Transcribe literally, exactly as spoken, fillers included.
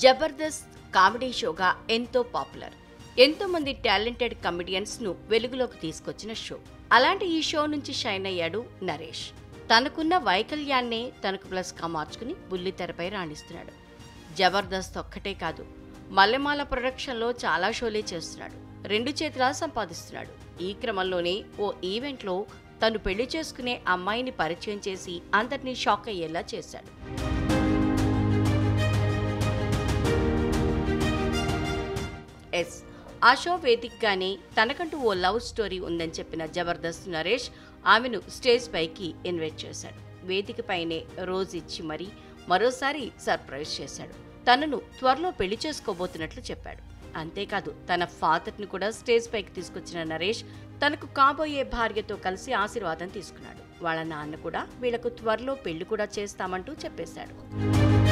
Jabardasth comedy షోగా ఎంతో popular. ఎంతో మంది టాలెంటెడ్ కమెడియన్స్ ను వెలుగులోకి తీసుకొచ్చిన షో. అలాంటి ఈ షో నుంచి షైన్ అయ్యాడు నరేష్. తనకున్న వైకల్యాన్నే తనకు ప్లస్ గా మార్చుకుని బుల్లితెరపై రాణిస్తున్నాడు. జబర్దస్త్ ఒక్కటే కాదు, మల్లెమాల ప్రొడక్షన్లో చాలా షోలే చేస్తున్నాడు. రెండు చేతులా సంపాదిస్తున్నాడు. ఈ క్రమంలోనే ఓ ఈవెంట్లో తను పెళ్లి చేసుకునే అమ్మాయిని పరిచయం చేసి అందరినీ షాక్ అయ్యేలా చేశాడు. ఎస్ ఆ షో వేదికగానే తనకంటూ ఓ లవ్ స్టోరీ ఉందని చెప్పిన జబర్దస్త్ నరేష్ ఆమెను స్టేజ్ పైకి ఇన్వైట్ చేశాడు. వేదికపైనే రోజ్ ఇచ్చి మరీ మరోసారి సర్ప్రైజ్ చేశాడు. తనను త్వరలో పెళ్లి చేసుకోబోతున్నట్లు చెప్పాడు. అంతేకాదు, తన ఫాదర్ని కూడా స్టేజ్ పైకి తీసుకొచ్చిన నరేష్ తనకు కాబోయే భార్యతో కలిసి ఆశీర్వాదం తీసుకున్నాడు. వాళ్ళ నాన్న కూడా వీళ్లకు త్వరలో పెళ్లి కూడా చేస్తామంటూ చెప్పేశాడు.